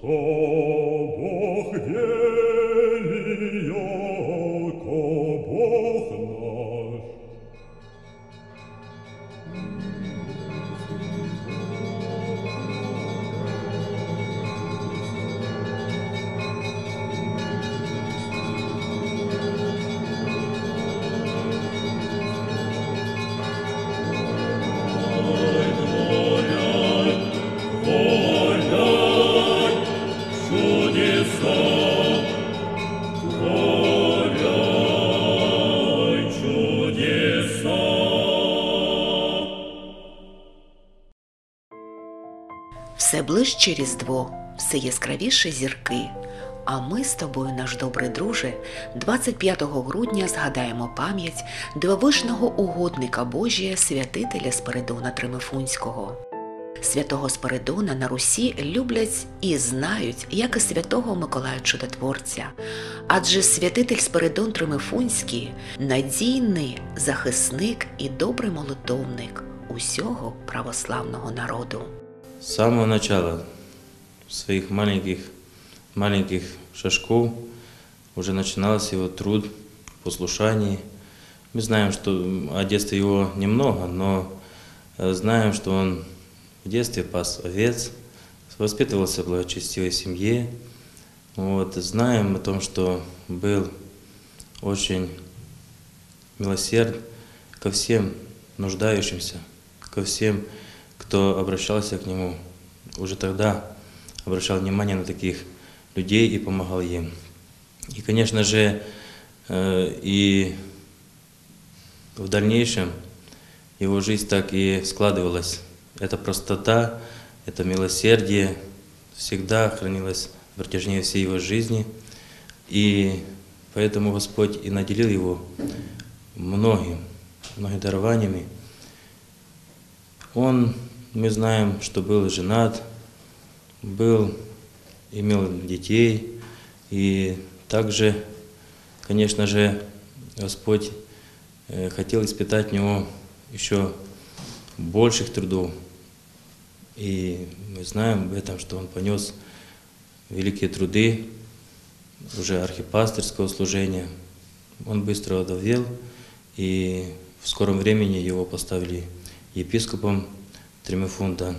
То Бог вели, яко Бог наш. Все ближче Різдво, все яскравіше зірки. А ми з тобою, наш добрий друже, 25 грудня згадаємо пам'ять дивовижного угодника Божія, святителя Спиридона Тримифунського. Святого Спиридона на Русі люблять і знають, як і святого Миколая Чудотворця. Адже святитель Спиридон Тримифунський – надійний захисник і добрий молитовник усього православного народу. С самого начала своих маленьких шажков уже начинался его труд в послушании. Мы знаем, что о детстве его немного, но знаем, что он в детстве пас овец, воспитывался в благочестивой семье. Знаем о том, что был очень милосерд ко всем нуждающимся, ко всем, кто обращался к нему, уже тогда обращал внимание на таких людей и помогал им. И, конечно же, и в дальнейшем его жизнь так и складывалась. Эта простота, это милосердие всегда хранилось в протяжении всей его жизни. И поэтому Господь и наделил его многими дарованиями. Мы знаем, что был женат, имел детей, и также, конечно же, Господь хотел испытать в него еще больших трудов. И мы знаем об этом, что он понес великие труды уже архипастырского служения. Он быстро овдовел, и в скором времени его поставили епископом Тримифунта.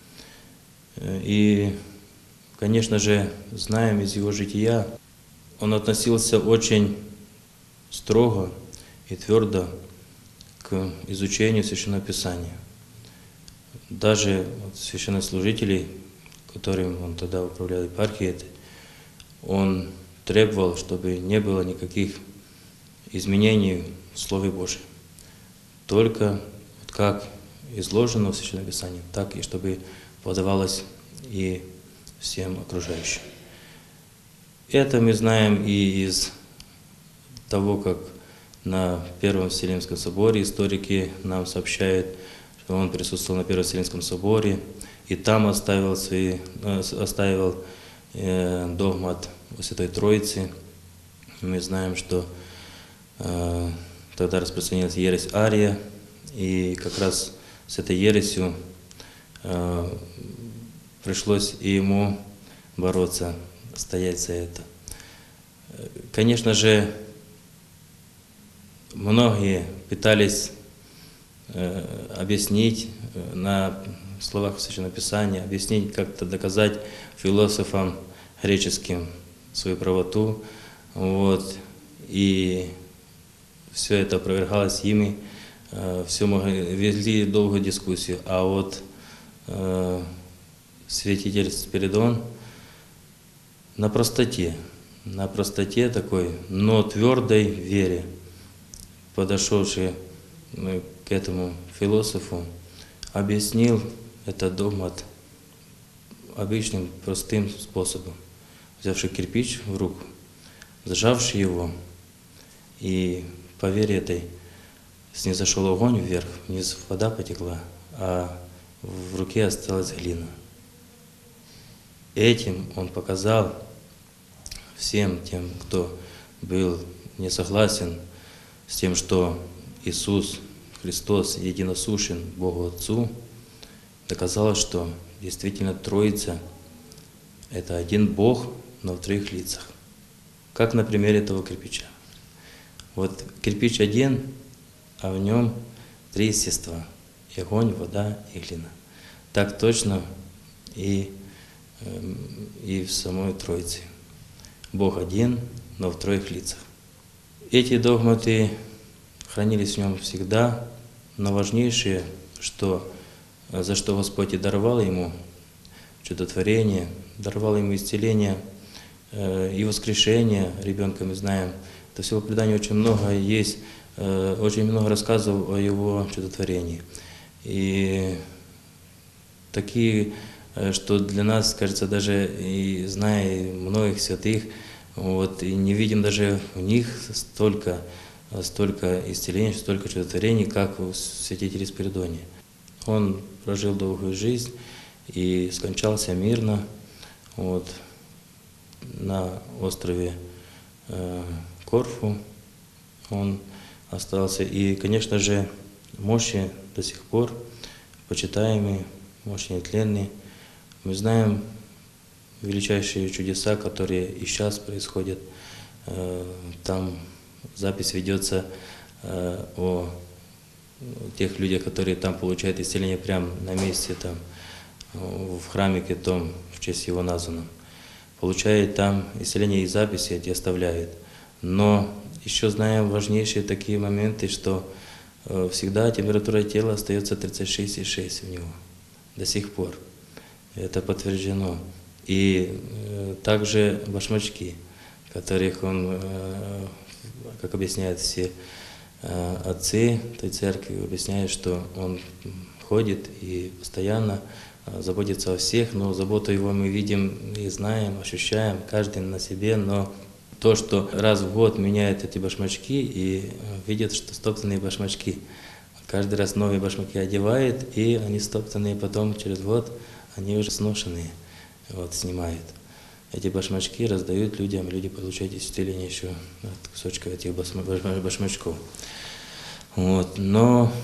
И, конечно же, знаем из его жития, он относился очень строго и твердо к изучению Священного Писания. Даже священнослужителей, которым он тогда управлял епархией, он требовал, чтобы не было никаких изменений в Слове Божьем. Только как изложено в Священном Писании, так и чтобы подавалось и всем окружающим. Это мы знаем и из того, как на Первом Вселенском соборе историки нам сообщают, что он присутствовал на Первом Вселенском соборе, и там оставил догмат о Святой Троице. Мы знаем, что тогда распространилась ересь Ария, и как раз с этой ересью пришлось и ему бороться, стоять за это. Конечно же, многие пытались объяснить на словах Священного Писания, объяснить, как-то доказать философам греческим свою правоту. И все это опровергалось ими, вели долгую дискуссию. А святитель Спиридон на простоте такой, но твердой вере, подошедший к этому философу, объяснил этот догмат обычным простым способом. Взявший кирпич в руку, сжавший его, и по вере этой снизошел огонь вверх, вниз вода потекла, а в руке осталась глина. Этим он показал всем тем, кто был не согласен с тем, что Иисус Христос единосущен Богу Отцу, доказал, что действительно Троица – это один Бог, но в трех лицах. Как на примере этого кирпича. Вот кирпич один, а в нем три естества. И огонь, вода и глина. Так точно и в самой Троице. Бог один, но в троих лицах. Эти догматы хранились в нем всегда, но важнейшее, за что Господь и даровал ему чудотворение, даровал ему исцеление и воскрешение ребенка, мы знаем. Это всего в предании очень много есть, очень много рассказов о его чудотворении. И такие, что для нас, кажется, даже и зная многих святых, вот, и не видим даже в них столько исцелений, столько чудотворений, как у святителя Спиридония. Он прожил долгую жизнь и скончался мирно вот, на острове Корфу. Он остался. И, конечно же, мощи до сих пор почитаемые, мощи нетленные. Мы знаем величайшие чудеса, которые и сейчас происходят. Там запись ведется о тех людях, которые там получают исцеление прямо на месте, там, в храмике том, в честь его названном. Получает там исцеление и записи эти оставляет. Но еще знаем важнейшие такие моменты, что всегда температура тела остается 36,6 у него до сих пор. Это подтверждено. И также башмачки, которых он, как объясняют все отцы той церкви, объясняют, что он ходит и постоянно заботится о всех, но заботу его мы видим и знаем, ощущаем, каждый на себе, но то, что раз в год меняет эти башмачки и видит, что стоптанные башмачки, каждый раз новые башмаки одевает, и они стоптанные потом через год, они уже сношенные, вот, снимают. Эти башмачки раздают людям, люди получают исцеление еще от кусочков этих башмачков. Вот. Но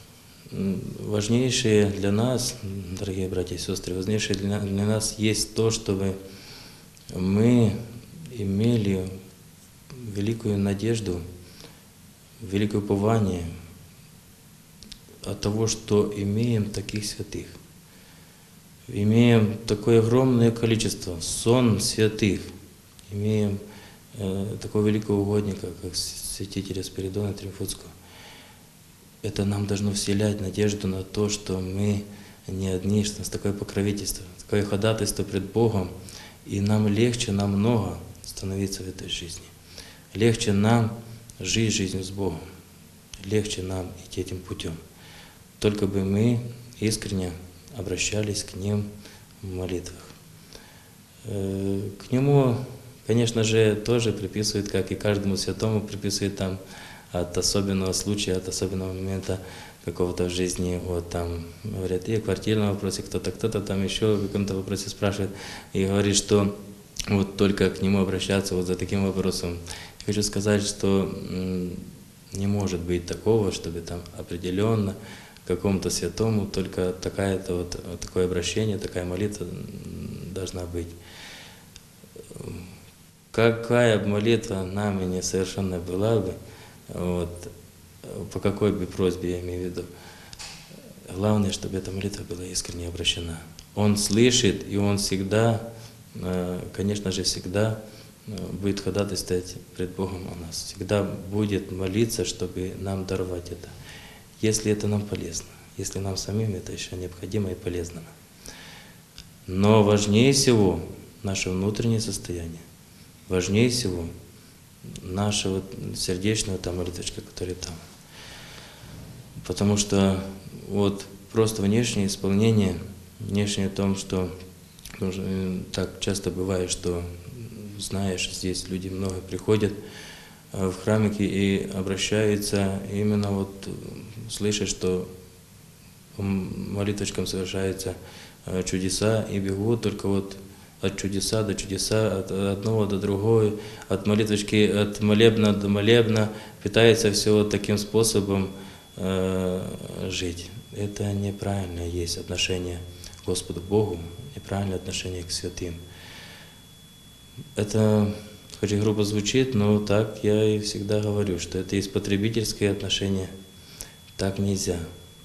важнейшее для нас, дорогие братья и сестры, важнейшее для нас есть то, чтобы мы имели великую надежду, великое упование от того, что имеем таких святых. Имеем такое огромное количество, сон святых, имеем такого великого угодника, как святителя Спиридона Триумфуцкого. Это нам должно вселять надежду на то, что мы не одни, что у нас такое покровительство, такое ходатайство пред Богом, и нам легче намного становиться в этой жизни. Легче нам жить жизнью с Богом, легче нам идти этим путем. Только бы мы искренне обращались к Ним в молитвах. К Нему, конечно же, тоже приписывают, как и каждому святому, приписывают там от особенного случая, от особенного момента какого-то в жизни, вот там, говорят, и о квартирном вопросе, кто-то там еще в каком-то вопросе спрашивает, и говорит, что вот только к Нему обращаться вот за таким вопросом. Я хочу сказать, что не может быть такого, чтобы там определенно какому-то святому только такая-то вот такое обращение, такая молитва должна быть. Какая бы молитва нами несовершенная была бы, вот, по какой бы просьбе я имею в виду, главное, чтобы эта молитва была искренне обращена. Он слышит, и Он всегда, конечно же, всегда будет ходатайствовать пред Богом о нас, всегда будет молиться, чтобы нам даровать это. Если это нам полезно, если нам самим это еще необходимо и полезно. Но важнее всего наше внутреннее состояние, важнее всего нашего сердечного там молитвочка, который там. Потому что вот просто внешнее исполнение, внешнее в том, что так часто бывает, что знаешь, здесь люди много приходят в храмики и обращаются именно вот слышат, что по молитвочкам совершаются чудеса и бегут только вот от чудеса до чудеса, от одного до другого, от молитвочки, от молебна до молебна, пытается все вот таким способом жить. Это неправильное есть отношение к Господу Богу, неправильное отношение к святым. Это хоть и грубо звучит, но так я и всегда говорю, что это есть потребительское отношение. Так нельзя.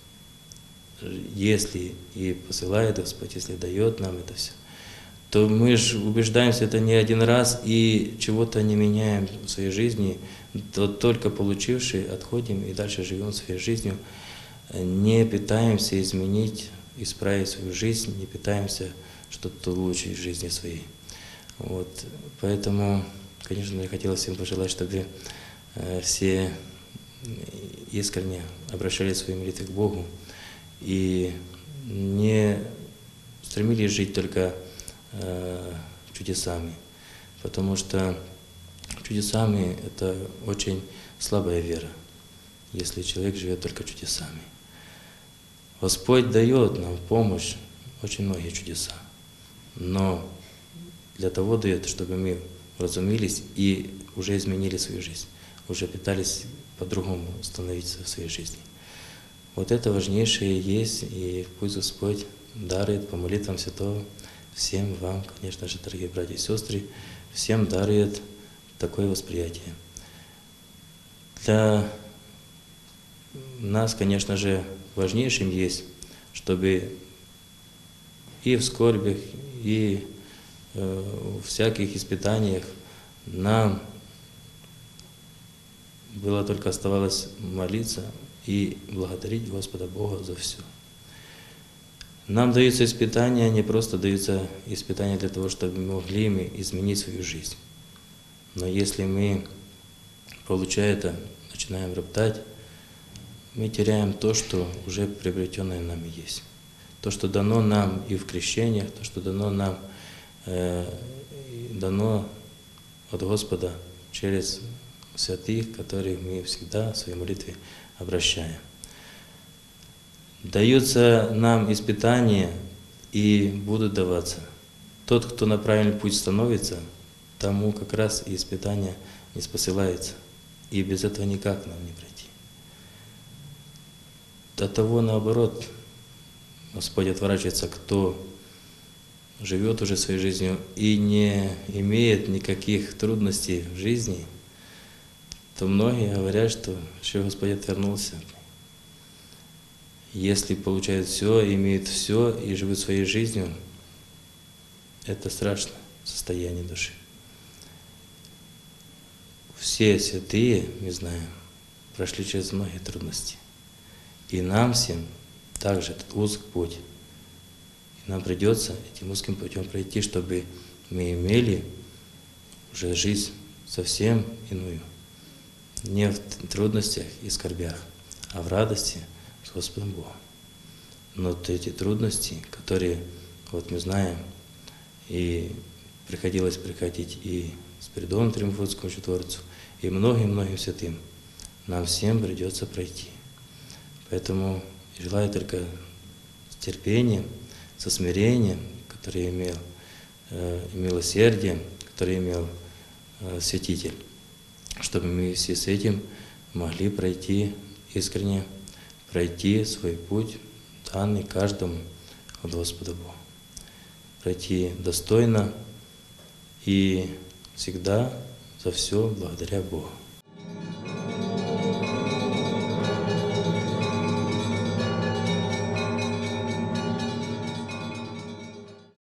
Если и посылает Господь, если дает нам это все, то мы же убеждаемся это не один раз и чего-то не меняем в своей жизни, то только получивши, отходим и дальше живем своей жизнью, не пытаемся изменить, исправить свою жизнь, не пытаемся что-то улучшить в жизни своей. Вот. Поэтому, конечно, мне хотелось всем пожелать, чтобы все искренне обращались в своей молитве к Богу и не стремились жить только чудесами, потому что чудесами – это очень слабая вера, если человек живет только чудесами. Господь дает нам помощь, очень многие чудеса, но для того дает, чтобы мы разумелись и уже изменили свою жизнь, уже пытались по-другому становиться в своей жизни. Вот это важнейшее есть, и пусть Господь дарует по молитвам Святого всем вам, конечно же, дорогие братья и сестры, всем дарует такое восприятие. Для нас, конечно же, важнейшим есть, чтобы и в скорбях, и в всяких испытаниях нам было только оставалось молиться и благодарить Господа Бога за все. Нам даются испытания, не просто даются испытания для того, чтобы могли мы изменить свою жизнь. Но если мы, получая это, начинаем роптать, мы теряем то, что уже приобретенное нами есть. То, что дано нам и в крещениях, то, что дано нам дано от Господа через святых, которых мы всегда в своей молитве обращаем. Даются нам испытания и будут даваться. Тот, кто на правильный путь становится, тому как раз и испытания не спосылается. И без этого никак нам не пройти. До того наоборот, Господь отворачивается, кто живет уже своей жизнью и не имеет никаких трудностей в жизни, то многие говорят, что Господь отвернулся. Если получают все, имеют все и живут своей жизнью, это страшное состояние души. Все святые, мы знаем, прошли через многие трудности. И нам всем также этот узкий путь. И нам придется этим узким путем пройти, чтобы мы имели уже жизнь совсем иную. Не в трудностях и скорбях, а в радости с Господом Богом. Но вот эти трудности, которые, вот мы знаем, и приходилось приходить и с Спиридону Триумфуцкому чудотворцу, и многим-многим святым, нам всем придется пройти. Поэтому желаю только с терпением, со смирением, которое имел, и милосердием, которое имел святитель, чтобы мы все с этим могли пройти искренне, пройти свой путь, данный каждому от Господа Бога. Пройти достойно и всегда за все благодаря Богу.